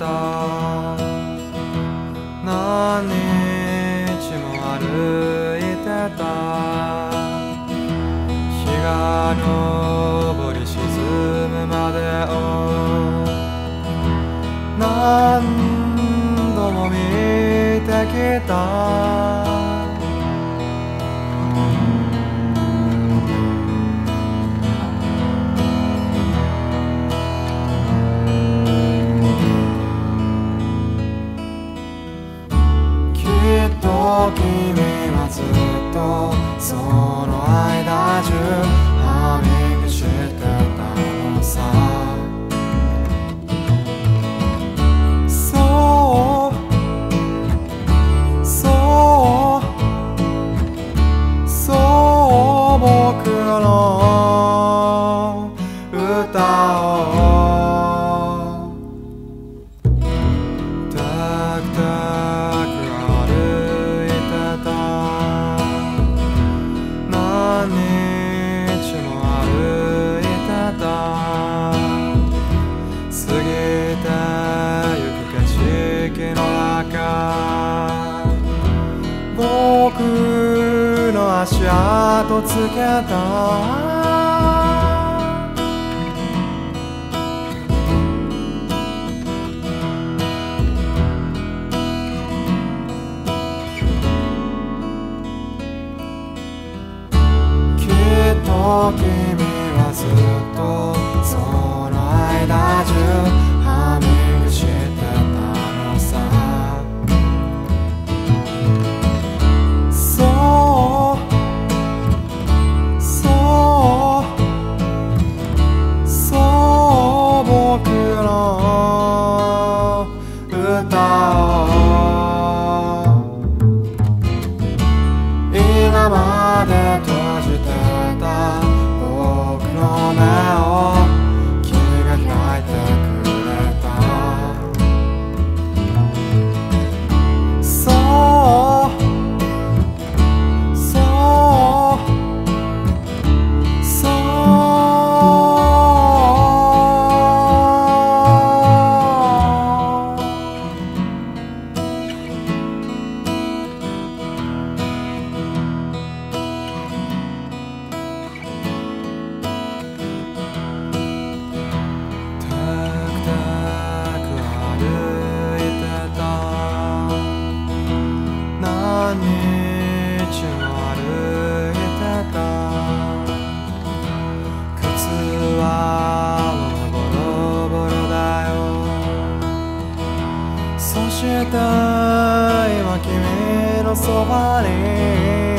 何日も歩いてた。日が昇り沈むまでを何度も見てきた。君はずっとその間中ハミングしてたのさ。そうそうそう僕の歌をたくたく何日も歩いてた。過ぎてゆく景色の中僕の足跡つけた。君はずっとその間中ハミングしてたのさ。そうそうそう僕の歌を今まで閉じてた僕の目を君が開いてくれた。そうそうそう何日も歩いてた。靴はもうボロボロだよ。そして今君のそばに